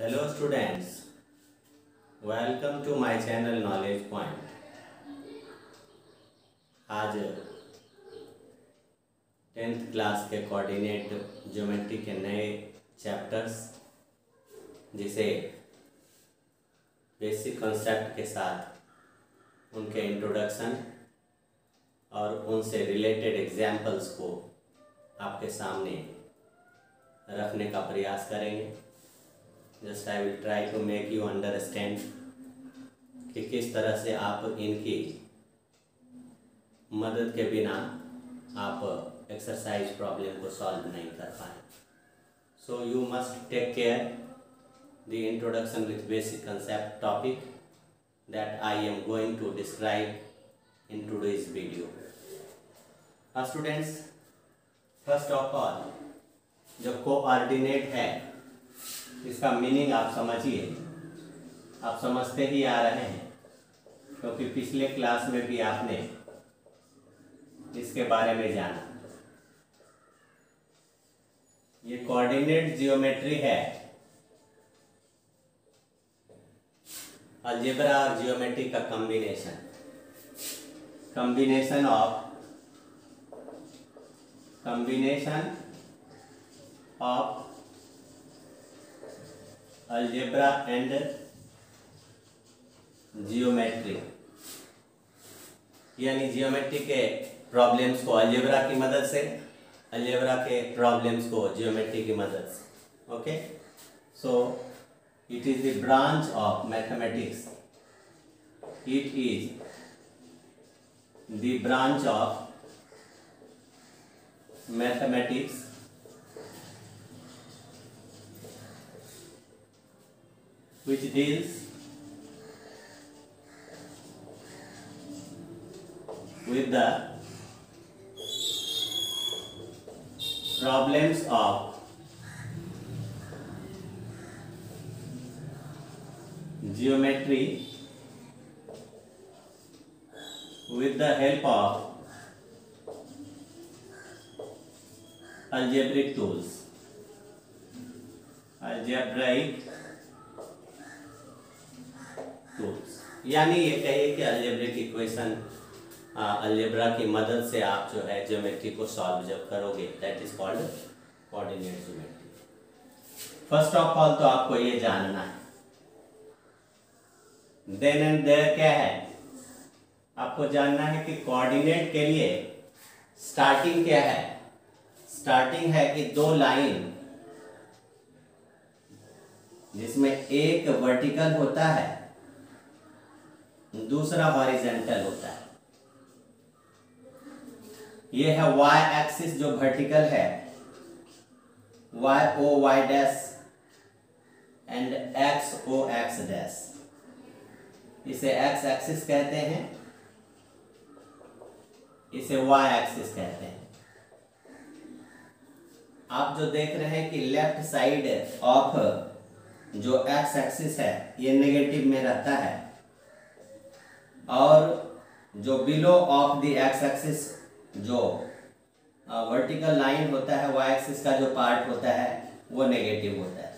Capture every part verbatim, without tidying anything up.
Hello students, welcome to my channel Knowledge Point। आज tenth class के coordinate geometry के नए चैप्टर्स जिसे बेसिक कॉन्सेप्ट के साथ उनके इंट्रोडक्शन और उनसे रिलेटेड एग्जाम्पल्स को आपके सामने रखने का प्रयास करेंगे। Just I will try to make you understand कि किस तरह से आप इनकी मदद के बिना आप एक्सरसाइज प्रॉब्लम को सॉल्व नहीं कर पाए। So you must take care the introduction with basic concept topic that I am going to describe in today's video. Students, first of all जो कोऑर्डिनेट है इसका मीनिंग आप समझिए। आप समझते ही आ रहे हैं क्योंकि पिछले क्लास में भी आपने इसके बारे में जाना। ये कोऑर्डिनेट जियोमेट्री है, अलजेब्रा और जियोमेट्री का combination combination of combination of algebra and geometry, यानी जियोमेट्री के प्रॉब्लम्स को अलजेब्रा की मदद से, अलजेब्रा के प्रॉब्लम्स को जियोमेट्री की मदद से। Okay, so it is the branch of mathematics, it is the branch of mathematics which deals with the problems of geometry with the help of algebraic tools, algebraic tools. यानी ये कहिए कि algebraic equation algebra की मदद से आप जो है ज्योमेट्री को सॉल्व जब करोगे that is called coordinate geometry. First of all तो आपको ये जानना है, देन एंड देयर क्या है, आपको जानना है कि कोऑर्डिनेट के लिए स्टार्टिंग क्या है। स्टार्टिंग है कि दो लाइन जिसमें एक वर्टिकल होता है दूसरा हॉरिजॉन्टल होता है। यह है y एक्सिस जो वर्टिकल है, y o y dash and x o x dash, इसे x एक्सिस कहते हैं, इसे y एक्सिस कहते हैं। आप जो देख रहे हैं कि लेफ्ट साइड ऑफ जो x एक्सिस है ये नेगेटिव में रहता है और जो below of the X axis जो वर्टिकल लाइन होता है वाई एक्सिस का जो पार्ट होता है वो नेगेटिव होता है।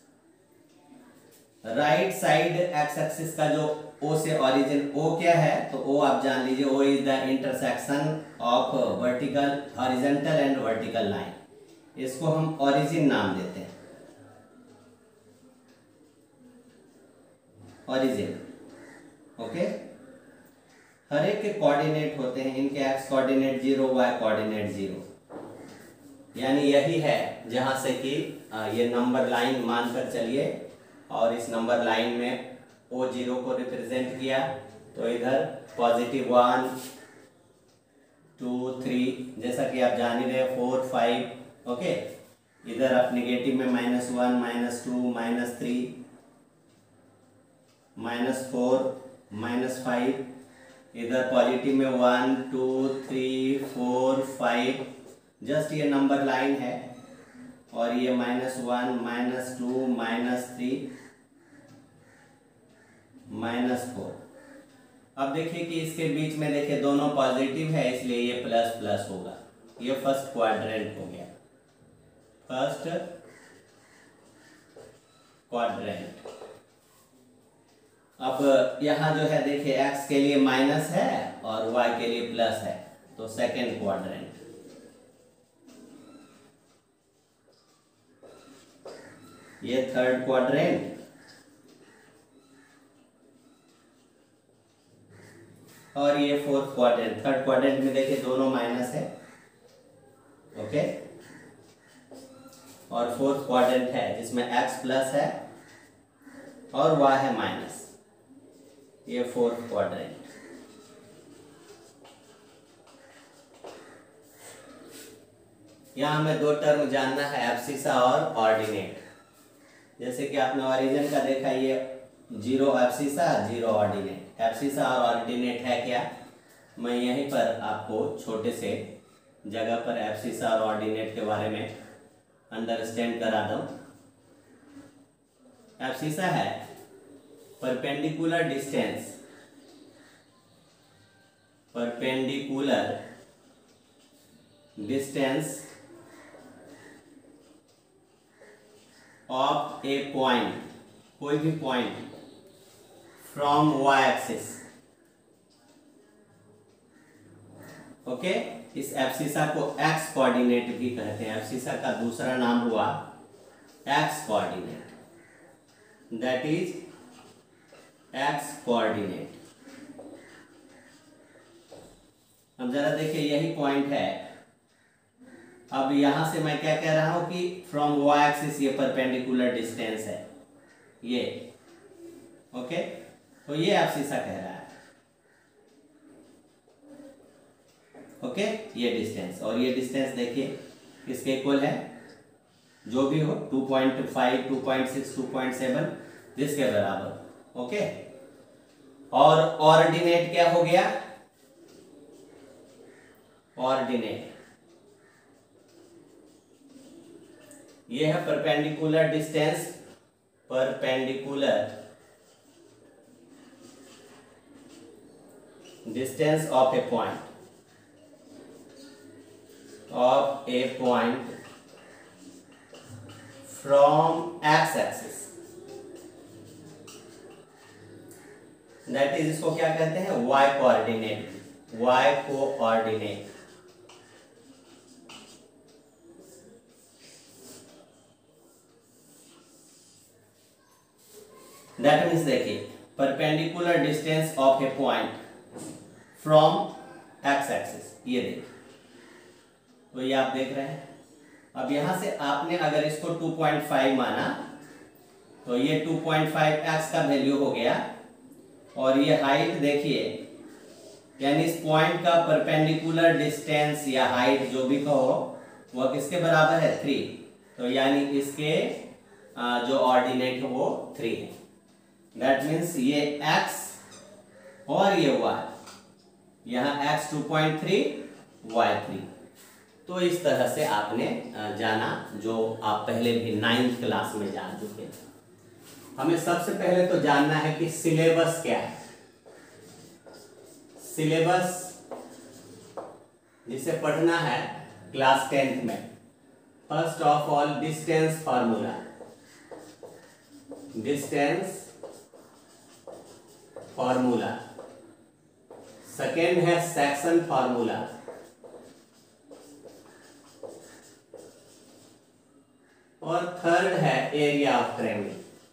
राइट साइड एक्स एक्सिस का जो ओ से ओरिजिन, ओ क्या है तो ओ आप जान लीजिए, O is the intersection of vertical horizontal and vertical line. इसको हम ओरिजिन नाम देते हैं, ओरिजिन। ओके, हर एक के कोऑर्डिनेट होते हैं, इनके X coordinate zero, Y coordinate zero, यानी यही है जहां से कि ये नंबर लाइन मानकर चलिए और इस नंबर लाइन में ओ जीरो को रिप्रेजेंट किया तो इधर पॉजिटिव वन टू थ्री, जैसा कि आप जान ही रहे, फोर फाइव। ओके, इधर आप निगेटिव में minus one, minus two, minus three, minus four, minus five, इधर पॉजिटिव में one two three four five. Just ये नंबर लाइन है और ये minus one, minus two, minus three, minus four. अब देखिए कि इसके बीच में देखिए दोनों पॉजिटिव है इसलिए ये प्लस प्लस होगा। ये फर्स्ट क्वाड्रेंट हो गया, फर्स्ट क्वाड्रेंट। अब यहाँ जो है देखिए x के लिए माइनस है और y के लिए प्लस है, तो सेकेंड क्वाड्रेंट। ये थर्ड क्वाड्रेंट और ये फोर्थ क्वाड्रेंट। थर्ड क्वाड्रेंट में देखिए दोनों माइनस है, ओके। और फोर्थ क्वाड्रेंट है जिसमें x प्लस है और y है माइनस। ये फोर्थ क्वाड्रेंट। यहाँ हमें दो टर्म जानना है, एब्सिसा और ऑर्डिनेट। जैसे कि आपने ओरिजिन का देखा, ये zero abscissa zero ordinate. Abscissa और ऑर्डिनेट है क्या, मैं यहीं पर आपको छोटे से जगह पर एब्सिसा और ऑर्डिनेट के बारे में अंडरस्टैंड करा दूं। एब्सिसा है perpendicular distance, perpendicular distance of a point, कोई भी point from Y axis, okay. इस एब्सिसा को एक्स कोऑर्डिनेट भी कहते हैं। एब्सिसा का दूसरा नाम हुआ X coordinate, that is X coordinate. अब जरा देखिए यही पॉइंट है। अब यहां से मैं क्या कह रहा हूं कि फ्रॉम वाई एक्सिस ये परपेंडिकुलर डिस्टेंस है ये, ओके। तो ये एब्सिसा कह रहा है, ओके। ये डिस्टेंस और ये डिस्टेंस देखिए किसके इक्वल है, जो भी हो, two point five, two point six, two point seven, जिसके बराबर, ओके। और ऑर्डिनेट क्या हो गया, ऑर्डिनेट ये है perpendicular distance, perpendicular distance of a point, of a point from X axis, that is, इसको क्या कहते हैं, Y coordinate, Y coordinate. That means देखिए perpendicular distance of a point from X axis, ये देखिए, तो ये आप देख रहे हैं। अब यहां से आपने अगर इसको टू पॉइंट फाइव माना तो ये टू पॉइंट फाइव एक्स का वैल्यू हो गया, और ये हाइट देखिए, यानी इस पॉइंट का परपेंडिकुलर डिस्टेंस या हाइट जो भी कहो वह किसके बराबर है, थ्री। तो यानी इसके जो ऑर्डिनेट है वो थ्री है। दैट मीन्स ये x और ये y, यहाँ x two point three, y three. तो इस तरह से आपने जाना, जो आप पहले भी नाइन्थ क्लास में जान चुके हैं। हमें सबसे पहले तो जानना है कि सिलेबस क्या है। सिलेबस जिसे पढ़ना है क्लास टेंथ में, first of all distance formula, distance formula. Second है सेक्शन फार्मूला, और थर्ड है एरिया ऑफ ट्रायंगल।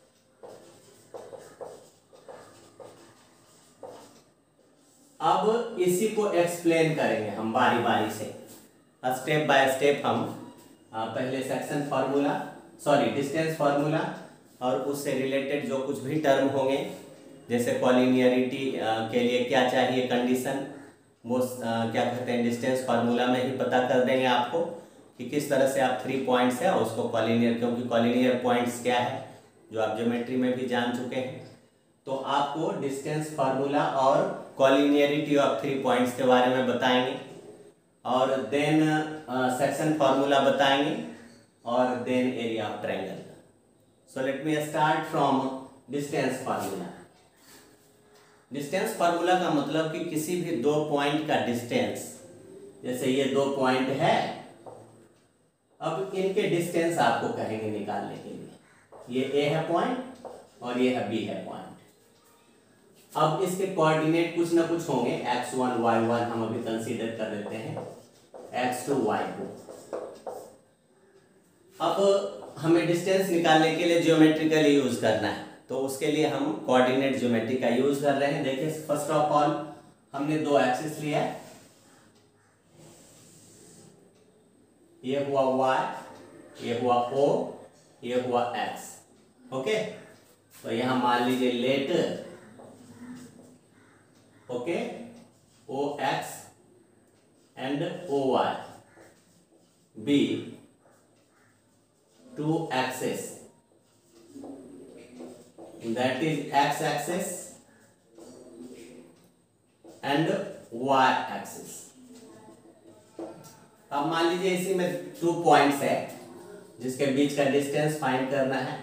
अब इसी को एक्सप्लेन करेंगे हम बारी बारी से, स्टेप बाय स्टेप। हम पहले section formula, sorry distance formula, और उससे रिलेटेड जो कुछ भी टर्म होंगे, जैसे कॉलिनियरिटी के लिए क्या चाहिए कंडीशन, वो क्या कहते हैं डिस्टेंस फार्मूला में ही पता कर देंगे आपको कि किस तरह से आप थ्री पॉइंट्स है उसको कॉलिनियर, क्योंकि कॉलिनियर पॉइंट्स क्या है जो आप ज्योमेट्री में भी जान चुके हैं। तो आपको डिस्टेंस फार्मूला और कॉलिनियरिटी ऑफ थ्री पॉइंट्स के बारे में बताएंगे, और देन सेक्शन फार्मूला बताएंगे, और then area of triangle. So let me start from distance formula. Distance formula का मतलब कि किसी भी दो पॉइंट का डिस्टेंस, जैसे ये दो पॉइंट है, अब इनके डिस्टेंस आपको कहेंगे निकालने के लिए। ये ए है पॉइंट और ये है बी है पॉइंट। अब इसके कोऑर्डिनेट कुछ ना कुछ होंगे, एक्स वन वाई वन हम अभी कंसीडर कर लेते हैं, एक्स टू वाई टू। अब हमें डिस्टेंस निकालने के लिए ज्योमेट्रिकल यूज करना है, तो उसके लिए हम कोऑर्डिनेट ज्योमेट्री का यूज कर रहे हैं। देखिए फर्स्ट ऑफ ऑल हमने दो एक्सिस लिया है, ये हुआ y, ये हुआ o, ये हुआ x। ओके, तो यहां मान लीजिए let okay o x and o y be two axes, that is x axis and y axis। अब मान लीजिए इसी में टू पॉइंट्स है जिसके बीच का डिस्टेंस फाइंड करना है।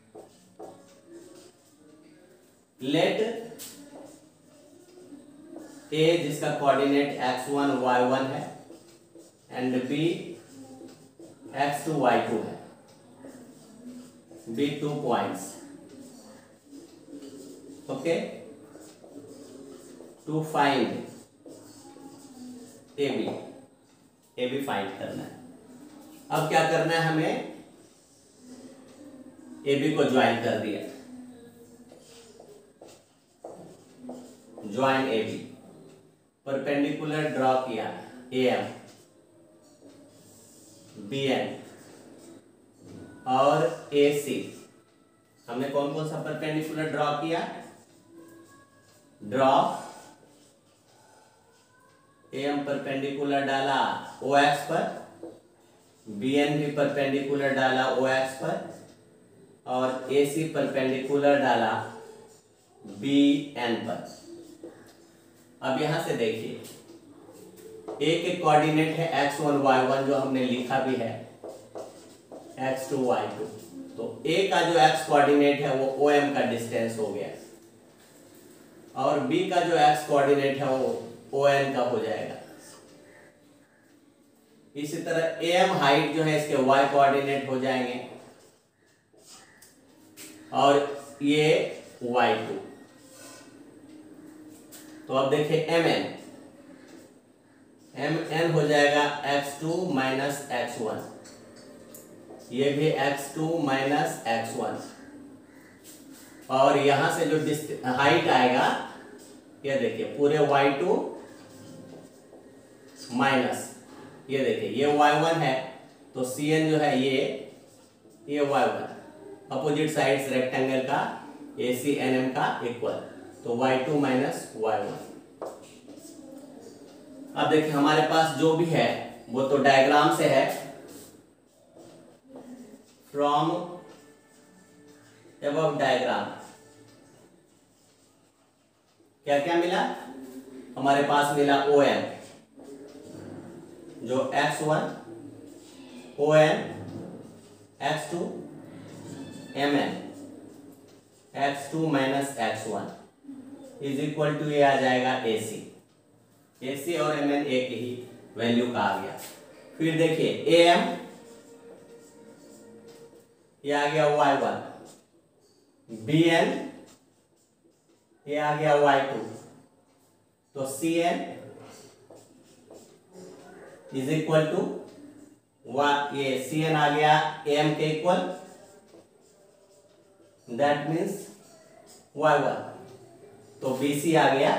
लेट ए जिसका coordinate x one Y one है and B x two Y two है, be two points. Okay, to find A B, A भी फाइंड करना है। अब क्या करना है हमें, ए बी को ज्वाइन कर दिया, join A B, perpendicular draw किया, ए एम बी एन और ए सी। हमने कौन कौन सा परपेंडिकुलर ड्रॉ किया, ड्रॉ ए एम परपेंडिकुलर डाला ओ एक्स पर, बी एन भी परपेंडिकुलर डाला ओ एक्स पर, और ए सी परपेंडिकुलर डाला बी एन पर। अब यहां से देखिए ए के कोऑर्डिनेट है एक्स वन वाई वन, जो हमने लिखा भी है एक्स टू वाई टू। तो ए का जो एक्स कोऑर्डिनेट है वो ओ एम का डिस्टेंस हो गया, और बी का जो एक्स कोऑर्डिनेट है वो ओ एन का हो जाएगा। इसी तरह ए एम हाइट जो है इसके वाई कोऑर्डिनेट हो जाएंगे, और ये वाई टू। तो अब देखिए एम एन, एम एन हो जाएगा X two minus x one, ये भी X two minus x one, और यहां से जो हाइट आएगा ये देखिए पूरे वाई टू माइनस, ये देखिए ये वाई वन है, तो सी एन जो है ये ये Y one, opposite sides rectangle का ए सी एन एम का इक्वल, तो Y two minus Y one. अब देखिए हमारे पास जो भी है वो तो डायग्राम से है, फ्रॉम एबव डायग्राम क्या क्या मिला, हमारे पास मिला ओ एन जो X one, O N X two, M N X two minus x one is equal to ये आ जाएगा ए सी। ए सी और एम एन एक ही वैल्यू का आ गया। फिर देखिए ए एम ये आ गया वाई वन, बी एन ये आ गया वाई टू, तो C N is equal to ये सी एन आ गया ए एम के equal, that means Y one, तो बी सी आ गया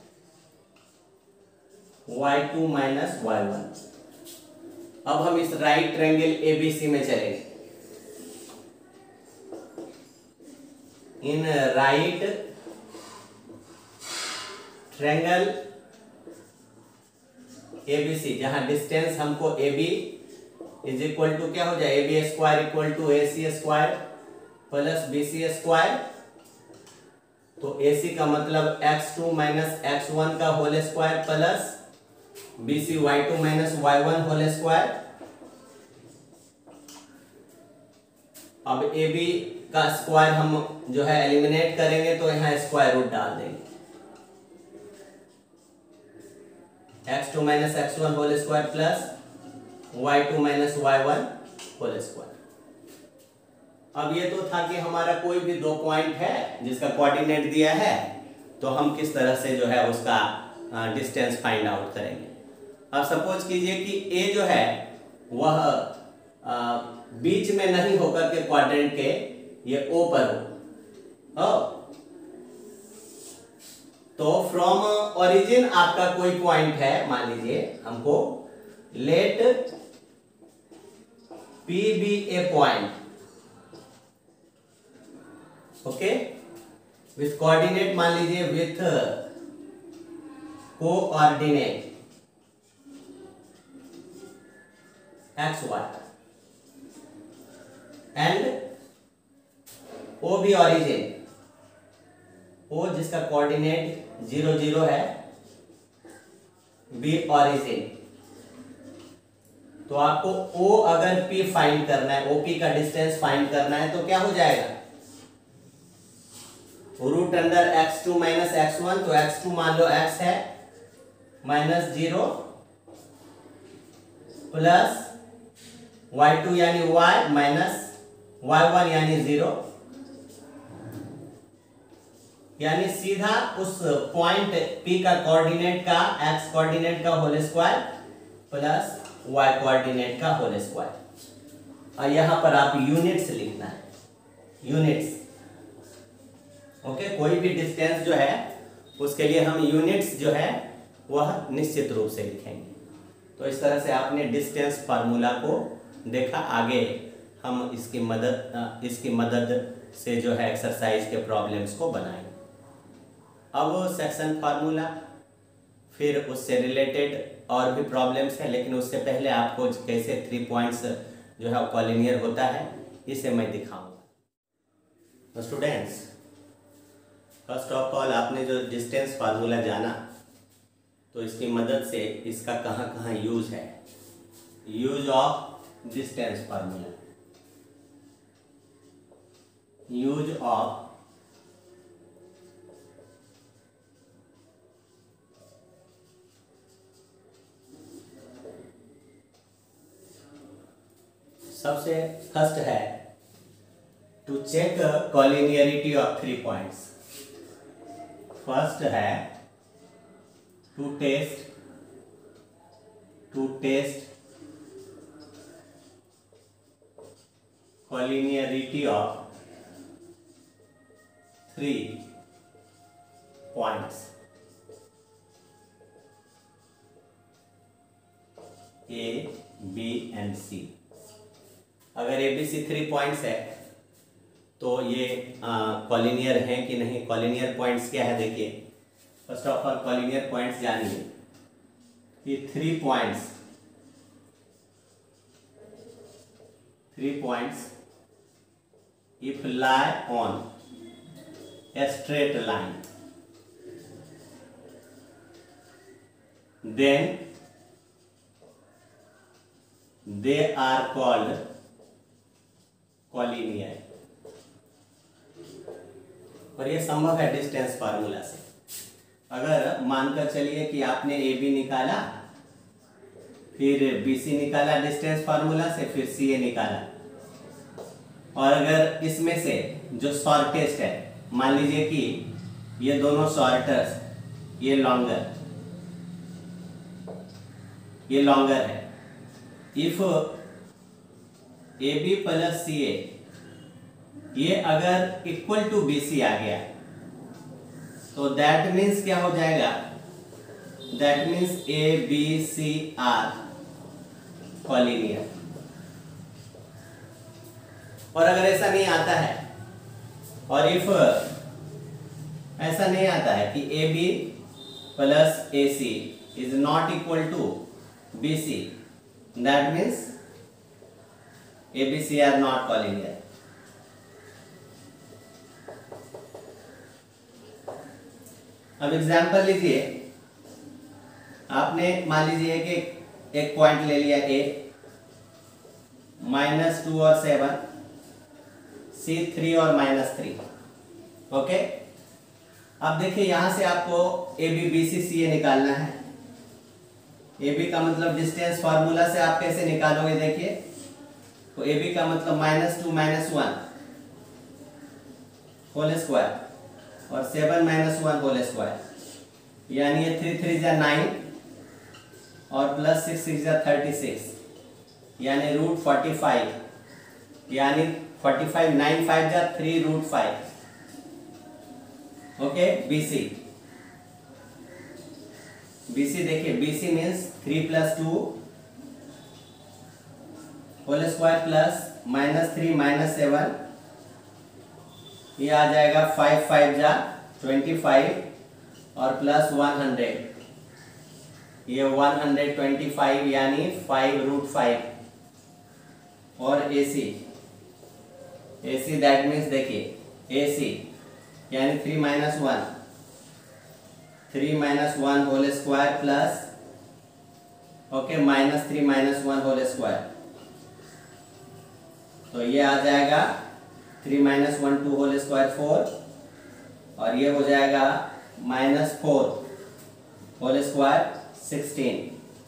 Y two minus Y one. अब हम इस right triangle A B C में चलेंगे। In right triangle A B C, जहां डिस्टेंस हमको A B is equal to क्या हो जाए, A B square equal to A C square plus B C square, तो ए सी का मतलब X two minus x one का whole square plus B C Y two minus Y one whole square. अब A B का square हम जो है eliminate करेंगे, तो यहाँ स्क्वायर रूट डाल देंगे, X two minus x one whole square plus Y two minus Y one whole square. अब ये तो था कि हमारा कोई भी दो पॉइंट है जिसका कोऑर्डिनेट दिया है, तो हम किस तरह से जो है उसका डिस्टेंस फाइंड आउट करेंगे। अब सपोज कीजिए कि ए जो है वह आ, बीच में नहीं होकर के क्वाड्रेंट के ये ओ पर हो, तो फ्रॉम ओरिजिन आपका कोई पॉइंट है, मान लीजिए हमको let P B a point, okay, with coordinate, मान लीजिए with coordinate x Y and O भी ओरिजिन, ओ जिसका कोऑर्डिनेट जीरो जीरो है, बी ओरिजिन। तो आपको ओ अगर पी फाइंड करना है, ओपी का डिस्टेंस फाइंड करना है, तो क्या हो जाएगा, root under X two minus x one, तो एक्स टू मान लो एक्स है, minus zero plus Y two यानी वाई माइनस वाई वन यानी जीरो, यानी सीधा उस पॉइंट P का कोऑर्डिनेट का x कोऑर्डिनेट का whole square plus y coordinate का होल स्क्वायर। और यहां पर आप यूनिट्स लिखना है, यूनिट्स, ओके। कोई भी डिस्टेंस जो है उसके लिए हम यूनिट्स जो है वह निश्चित रूप से लिखेंगे। तो इस तरह से आपने डिस्टेंस फार्मूला को देखा। आगे हम इसकी मदद इसकी मदद से जो है एक्सरसाइज के प्रॉब्लम्स को बनाएंगे। अब सेक्शन फार्मूला, फिर उससे रिलेटेड और भी प्रॉब्लम्स हैं, लेकिन उससे पहले आपको कैसे थ्री पॉइंट्स जो है कॉलिनियर होता है इसे मैं दिखाऊंगा। तो स्टूडेंट्स, फर्स्ट ऑफ ऑल आपने जो डिस्टेंस फार्मूला जाना, तो इसकी मदद से इसका कहाँ कहाँ यूज है, use of distance formula, use of सबसे फर्स्ट है to check collinearity of three points. First है to test to test collinearity of three points A B and C. अगर A B C three points है तो ये collinear है कि नहीं। कॉलिनियर पॉइंट्स क्या है, देखिए, first of all collinear points जानिए कि three points three points if lie on a straight line then they are called collinear। और ये संभव है डिस्टेंस फार्मूला से। अगर मानकर चलिए कि आपने ए बी निकाला, फिर बी सी निकाला डिस्टेंस फार्मूला से, फिर सी ए निकाला, और अगर इसमें से जो शॉर्टेस्ट है, मान लीजिए कि ये दोनों शॉर्टेस्ट, ये लॉन्गर, ये लॉन्गर है, if A B plus C A ये अगर इक्वल टू बी सी आ गया, तो दैट मीन्स क्या हो जाएगा, that means A B C are collinear. और अगर ऐसा नहीं आता है, और इफ ऐसा नहीं आता है कि A B plus A C is not equal to B C, that means A B C are not collinear। अब एग्जाम्पल लीजिए, आपने मान लीजिए कि एक पॉइंट ले लिया A, माइनस टू और सेवन, C थ्री और माइनस थ्री, ओके। अब देखिए यहां से आपको A B B C C A निकालना है। ए बी का मतलब डिस्टेंस फार्मूला से आप कैसे निकालोगे, देखिए, तो ए बी का मतलब minus two minus one, whole square और seven minus one whole square, यानी ये थ्री थ्री जा नाइन और प्लस सिक्स सिक्स जा थर्टी सिक्स, यानी रूट फोर्टी फाइव, यानी फोर्टी फाइव नाइन फाइव जा three root five. Okay, BC BC देखिए, BC means three plus two whole square plus minus three minus seven, ये आ जाएगा five five जा twenty five और plus one hundred, ये one hundred twenty five यानी five root five. और AC AC that means देखिए एसी यानी three minus one three minus one whole square plus okay minus three minus one whole square, तो ये आ जाएगा three minus one two whole square four, और ये हो जाएगा minus four whole square sixteen,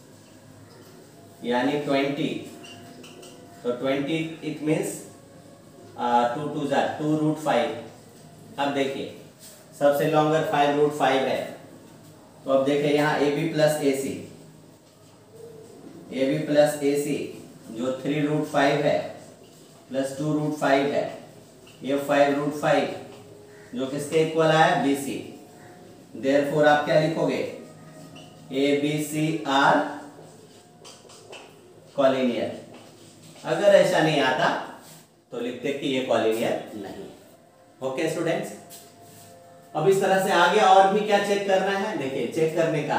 यानी ट्वेंटी। तो twenty it means two two जा टू रूट फाइव। अब देखिए सबसे लॉन्गर फाइव रूट फाइव है, तो अब देखिए यहाँ A B plus A C A B plus A C जो थ्री रूट फाइव है प्लस टू रूट फाइव है, ये फाइव रूट फाइव जो किसके इक्वल आया, बी सी। देयरफॉर आप क्या लिखोगे, A B C are collinear. अगर ऐसा नहीं आता तो लिखते कि ये कॉलिनियर नहीं। ओके स्टूडेंट्स, अब इस तरह से आगे और भी क्या चेक करना है, देखिए चेक करने का,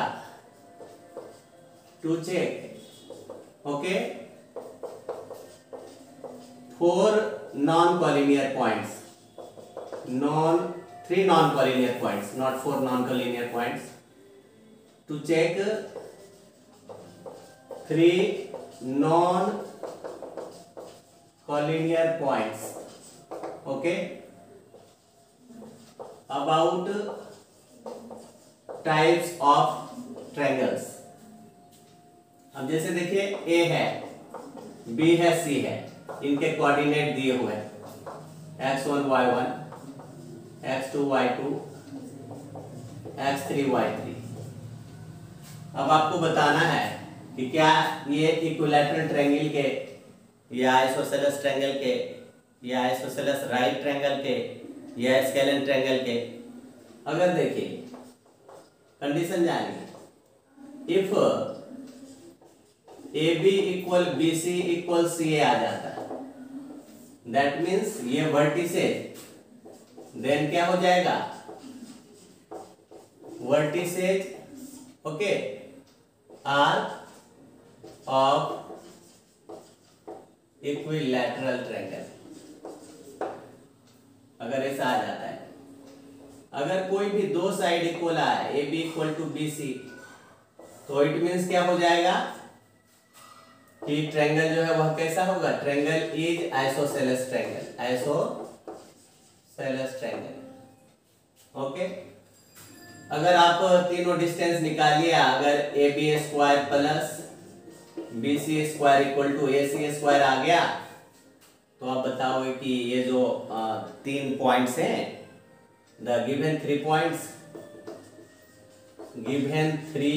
to check okay four non collinear points, non three non collinear points, not four non collinear points, to check three non collinear points. Okay, about types of triangles. अब जैसे देखिए A है, B है, C है, इनके coordinate दिए हुए हैं x one Y one, x two Y two, x three y three. अब आपको बताना है कि क्या ये इक्विलैटरल ट्रायंगल के या आइसोसेलेस ट्रायंगल के या आइसोसेलेस राइट ट्रायंगल के या स्केलेन ट्रायंगल के। अगर देखिए कंडीशन जानिए, if A B equal B C equal C A आ जाता है, दैट मीन्स ये वर्टिसेज, देन क्या हो जाएगा, vertices okay are of equilateral triangle. अगर ऐसा आ जाता है, अगर कोई भी दो साइड इक्वल आए, A B equal to B C, तो इट मीन्स क्या हो जाएगा कि ट्रायंगल जो है वह कैसा होगा, triangle is isosceles triangle, isosceles triangle. Okay, अगर आप तीनों डिस्टेंस निकालिए, अगर A B square plus B C square equal to A C square आ गया, तो आप बताओगे कि ये जो आ, तीन पॉइंट्स हैं, the given three points, given three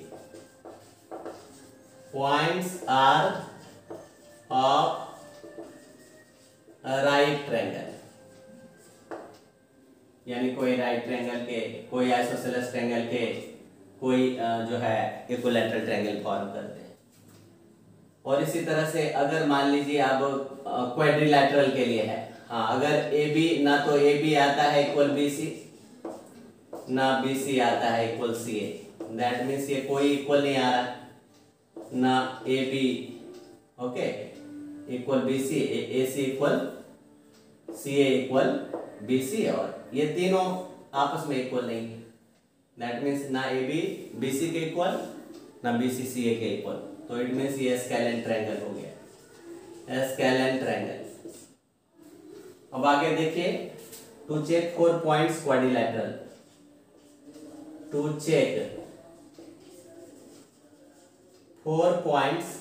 points are of right triangle, यानी कोई राइट ट्रायंगल के, कोई आइसोसेलेस ट्रायंगल के, कोई जो है इक्विलैटरल ट्रायंगल फॉर्म करते हैं। और इसी तरह से अगर मान लीजिए अब क्वाड्रिलैटरल के लिए है, हाँ अगर ए बी, ना तो ए बी आता है इक्वल बी सी, ना बी सी आता है equal C A, that means ये कोई इक्वल नहीं आ रहा, ना A B okay equal B C, A C equal C A equal B C, और ये तीनों आपस में इक्वल नहीं है, दैट मीन्स ना ए बी बी सी के इक्वल, ना बी सी सी ए के इक्वल, तो इट मीन्स ये स्केलेन ट्रायंगल हो गया, स्केलेन ट्रायंगल। अब आगे देखिए, to check four points quadrilateral, to check four points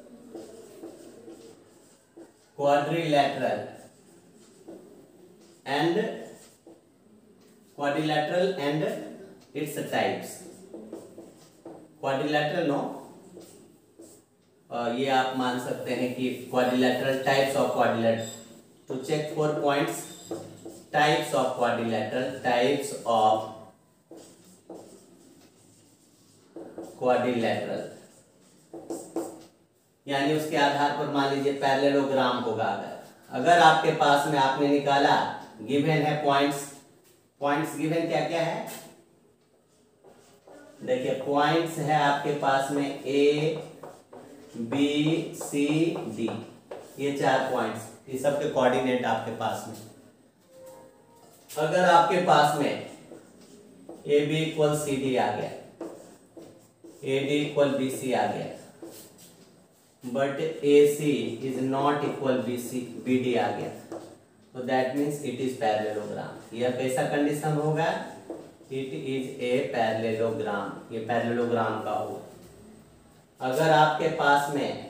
quadrilateral and quadrilateral and its types. Quadrilateral no uh, ये आप मान सकते हैं कि quadrilateral types of quadrilateral. To check four points, types of quadrilateral, types of quadrilateral, यानी उसके आधार पर मान लीजिए पैरेललोग्राम होगा। अगर अगर आपके पास में आपने निकाला, गिवन है पॉइंट्स, पॉइंट्स गिवन क्या क्या है, देखिए पॉइंट्स है आपके पास में ए बी सी डी, ये चार पॉइंट्स, ये सब के कोऑर्डिनेट आपके पास में। अगर आपके पास में A B equal C D आ गया, A D equal B C आ गया, but A C is not equal B C B D आ गया, तो that means it is parallelogram. यह कैसा कंडीशन होगा, इट इज ए पैरेललोग्राम, ये पैरेललोग्राम का होगा। अगर आपके पास में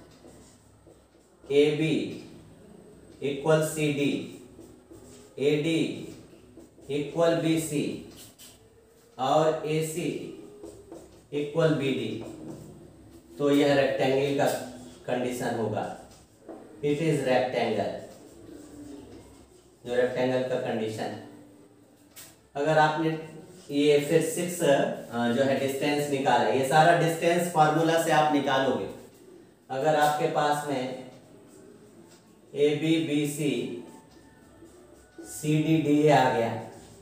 A B equal C D, A D equal B C और A C equal B D, तो यह रेक्टेंगल का कंडीशन होगा। इट इज रेक्टेंगल, जो रेक्टेंगल का कंडीशन। अगर आपने ये फिर सिक्स जो है डिस्टेंस निकाला, ये सारा डिस्टेंस फार्मूला से आप निकालोगे। अगर आपके पास में A B B C C D D A आ गया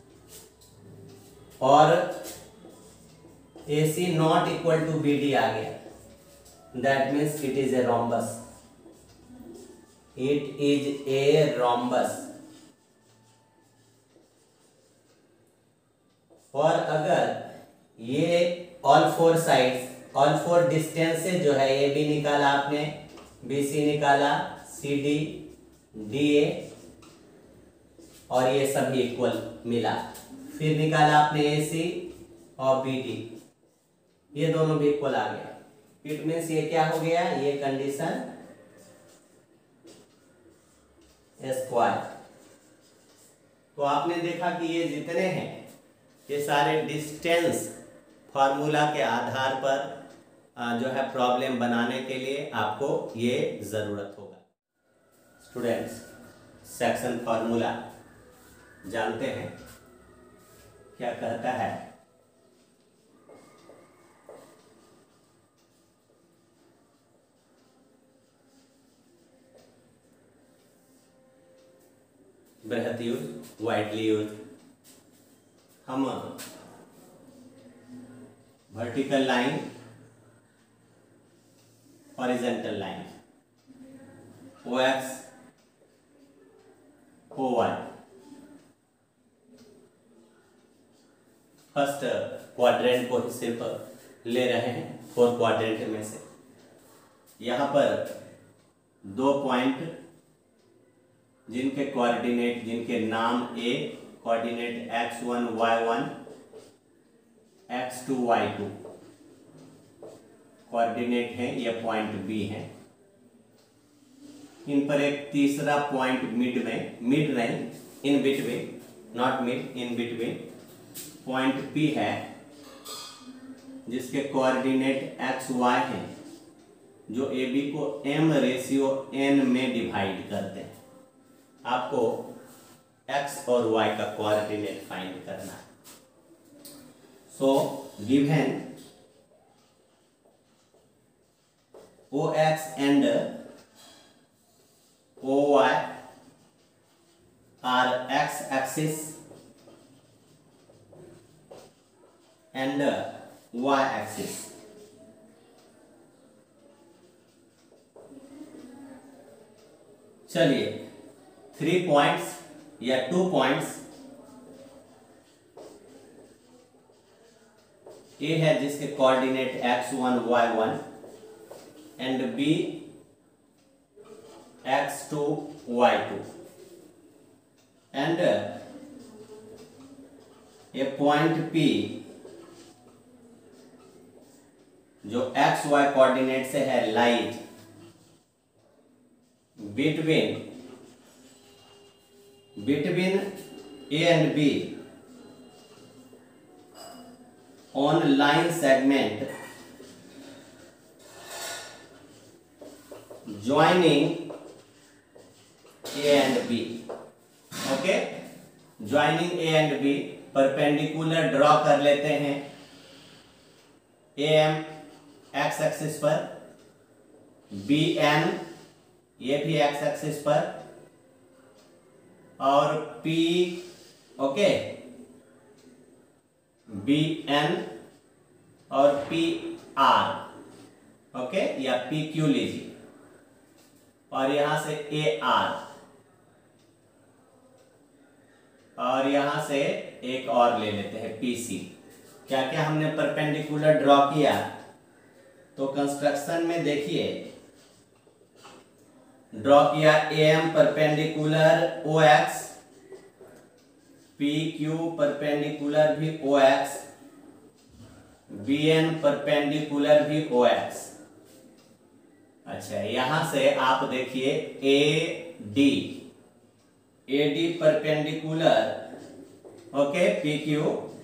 और A C not equal to B D आ गया, that means it is a rhombus, it is a rhombus. और अगर ये all four sides, all four distances जो है, ए बी निकाला आपने, बी सी निकाला, सी डी डी ए, और ये सब इक्वल मिला, फिर निकाला आपने ए सी और बी डी, ये दोनों भी इक्वल आ गया। इट मीन्स ये क्या हो गया, ये कंडीशन स्क्वायर। तो आपने देखा कि ये जितने हैं ये सारे डिस्टेंस फार्मूला के आधार पर जो है प्रॉब्लम बनाने के लिए आपको ये जरूरत होगा। स्टूडेंट्स, सेक्शन फार्मूला जानते हैं क्या कहता है। बृहत यूज, वाइडली यूज। हम vertical line, horizontal line, O X O Y, first quadrant को सिर्फ ले रहे हैं फोर क्वाड्रेंट में से। यहाँ पर दो पॉइंट जिनके कोऑर्डिनेट, जिनके नाम A, coordinate x one Y one, x two Y two coordinate हैं, ये पॉइंट बी है। इन पर एक तीसरा पॉइंट मिड में, मिड नहीं, in between, not mid, in between point P है, जिसके कोऑर्डिनेट एक्स वाई हैं, जो ए बी को एम रेशियो एन में डिवाइड करते हैं। आपको x और y का कोऑर्डिनेट फाइंड करना है। So given O X and O Y are x axis and y axis. चलिए, थ्री पॉइंट्स या टू पॉइंट्स, ए है जिसके coordinate x one Y one and B x two Y two, and a point P जो x y coordinate से है lies between between A and B on line segment joining A and B. Okay, joining A and B, perpendicular draw कर लेते हैं। A M x axis पर, B N ये भी x axis पर, और P ओके बी एन और P R okay या पी क्यू लीजिए, और यहां से ए आर, और यहां से एक और ले लेते हैं पी सी। क्या क्या हमने परपेंडिकुलर ड्रॉ किया, तो कंस्ट्रक्शन में देखिए ड्रॉ किया A M perpendicular O X, P Q perpendicular भी O X, B N perpendicular भी ओ एक्स। अच्छा, यहां से आप देखिए A D, A D perpendicular okay P Q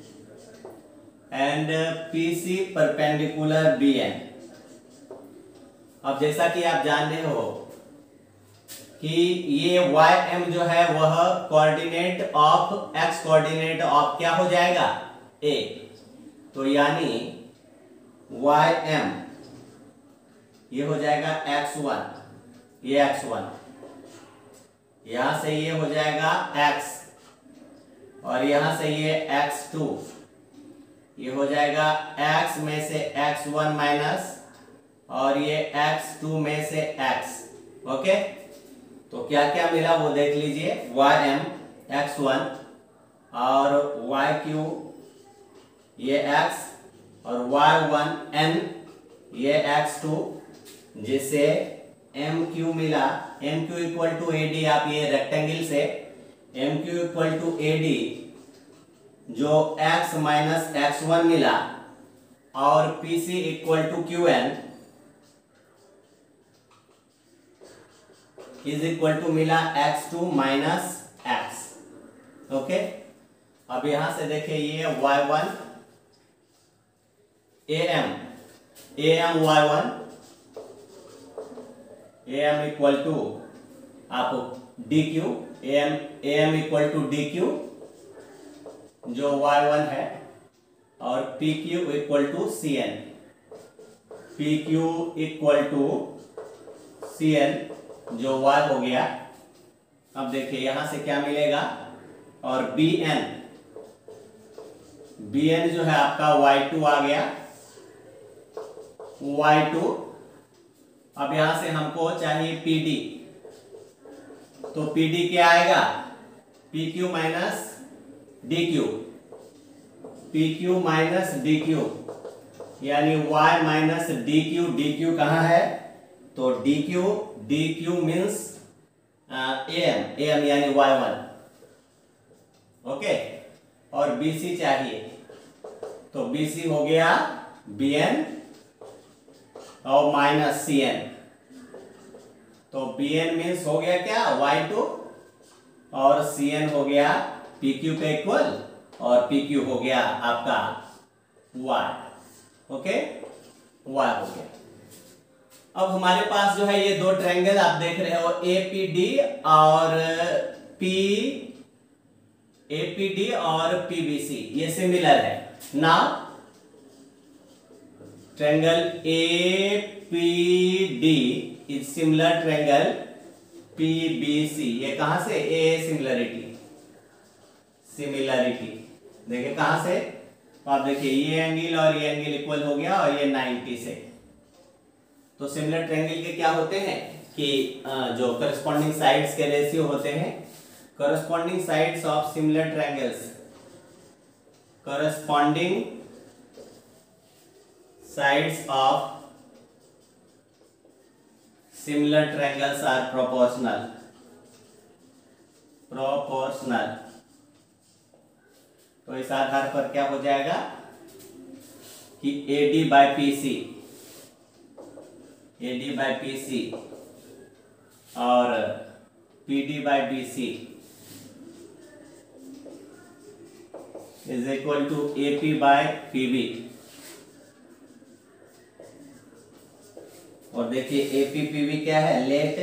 and P C perpendicular B N. अब जैसा कि आप जान रहे हो कि ये वाई एम जो है वह coordinate of x coordinate of क्या हो जाएगा ए, तो यानी वाई एम ये हो जाएगा एक्स वन, ये एक्स वन, यहां से ये हो जाएगा x, और यहां से ये एक्स टू, ये हो जाएगा x में से एक्स वन माइनस, और ये एक्स टू में से x। ओके, तो क्या क्या मिला वो देख लीजिए, वाई एम एक्स वन और वाई क्यू ये x, और वाई वन n ये एक्स टू, जिससे एम क्यू मिला, M Q equal to A D, आप ये रेक्टेंगल से M Q equal to A D जो x माइनस एक्स वन मिला, और P C equal to Q N is equal to मिला x two minus x. Okay, अब यहां से देखिए ये Y one A M, A M y one, A M equal to आप D Q, A M A M equal to D Q जो y one है, और P Q equal to C N, P Q equal to C N जो y हो गया। अब देखिए यहां से क्या मिलेगा, और बी एन, बी एन जो है आपका वाई टू आ गया, वाई टू। अब यहां से हमको चाहिए पी डी, तो पी डी क्या आएगा, P Q minus D Q, P Q minus D Q, यानी y minus D Q, D Q कहाँ है, तो D Q, D Q means A M, A M यानी वाई वन। ओके, और B C चाहिए, तो बी सी हो गया बी एन और माइनस सी एन, तो बी एन मीन्स हो गया क्या वाई टू, और सी एन हो गया पी क्यू के इक्वल, और पी क्यू हो गया आपका y। ओके, y हो गया। अब हमारे पास जो है ये दो ट्रायंगल आप देख रहे हो, ए पी डी और पी ए पी डी और पी बी सी, ये सिमिलर है ना। Triangle A P D is similar triangle P B C, ये कहां से, ए सिमिलरिटी, सिमिलरिटी देखिए कहां से, तो आप देखिए ये एंगल और ये एंगल इक्वल हो गया, और ये नाइंटी से। तो सिमिलर ट्रायंगल के क्या होते हैं कि जो करस्पॉन्डिंग साइड्स के रेशियो होते हैं, corresponding sides of similar triangles, corresponding sides of similar triangles are proportional, proportional. तो इस आधार पर क्या हो जाएगा कि A D by P C, A D by P C और P D by B C is equal to A P by P B. और देखिए ए पी पी बी क्या है, लेट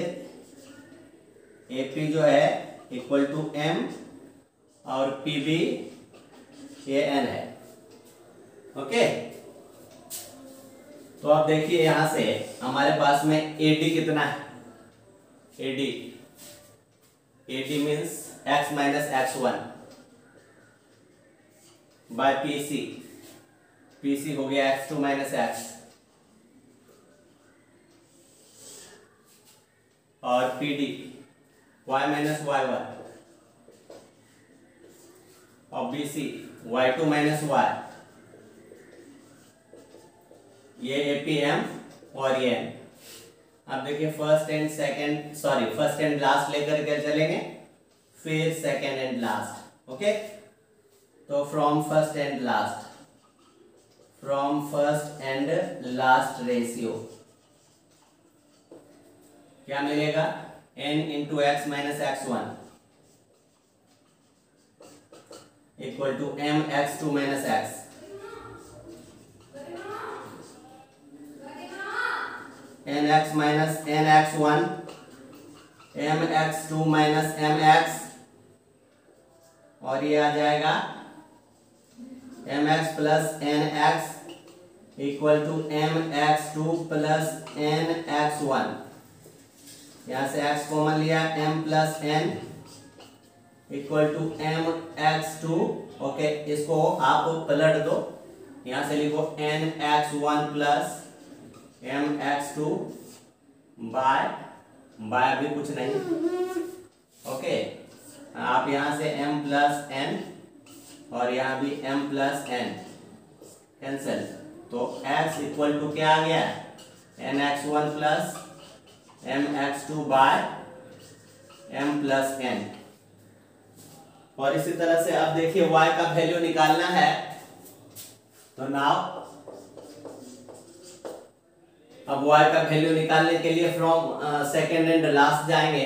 ए पी जो है इक्वल टू एम और P B a n है। Okay, तो अब देखिए यहां से हमारे पास में ए डी कितना है, A D A D means x minus x one by P C, P C हो गया एक्स टू माइनस एक्स, और P D y minus Y one, और B C Y two minus y, ये A P m और ये n. अब देखिए first and second, sorry first and last लेकर के चलेंगे, फिर सेकंड एंड लास्ट। ओके, तो from first and last, from first and last ratio क्या मिलेगा, n into x minus x one equal to m x two minus x, n x minus n x one, m x two minus m x, और ये आ जाएगा m x plus n x equal to m x two plus n x one. यहां से x common लिया, m plus n equal to m x two. Okay, इसको आप पलट दो, यहां से लिखो n x one plus m x two by by भी कुछ नहीं। ओके, आप यहां से m प्लस एन और यहां भी m प्लस एन कैंसिल, तो x इक्वल टू क्या आ गया, n x one plus m x two by m plus n. और इसी तरह से अब देखिए y का वैल्यू निकालना है, तो नाउ अब y का वैल्यू निकालने के लिए फ्रॉम सेकेंड एंड लास्ट जाएंगे,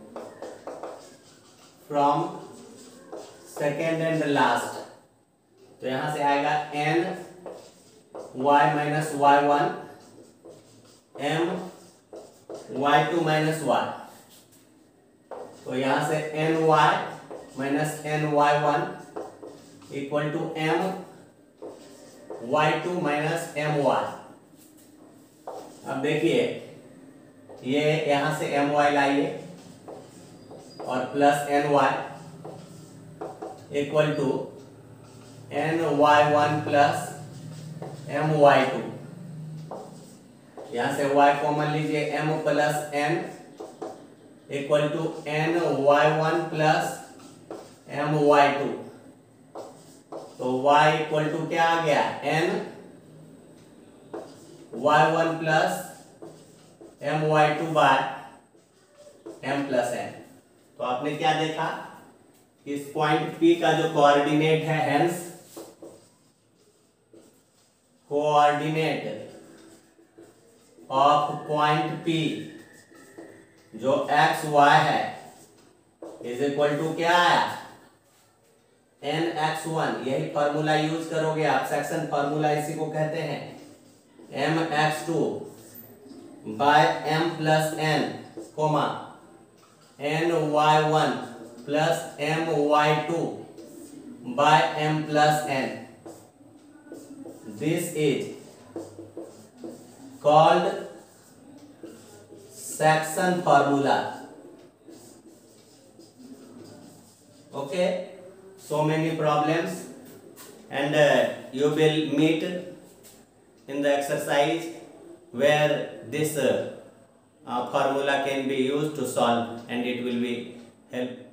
फ्रॉम सेकेंड एंड लास्ट, तो यहां से आएगा n y minus Y one m y two minus y, तो यहां से n y minus n y one equal to m y two minus m y. अब देखिए ये यहां से एम वाई लाइए और plus n y equal to n y one plus m y two, यहां से y कॉमन लीजिए, m plus n equal to n y one plus m y two, तो y इक्वल टू क्या आ गया, n y one plus m y two by m plus n। तो आपने क्या देखा, इस पॉइंट P का जो कोऑर्डिनेट है, hence coordinate of point P जो एक्स वाई है इज इक्वल टू क्या आया, एन एक्स वन। यही फॉर्मूला यूज करोगे आप, सेक्शन फॉर्मूला इसी को कहते हैं, m x two by m plus n comma n y one plus m y two by m plus n. This is called section formula. Okay, so many problems, and uh, you will meet in the exercise where this uh, uh, formula can be used to solve, and it will be help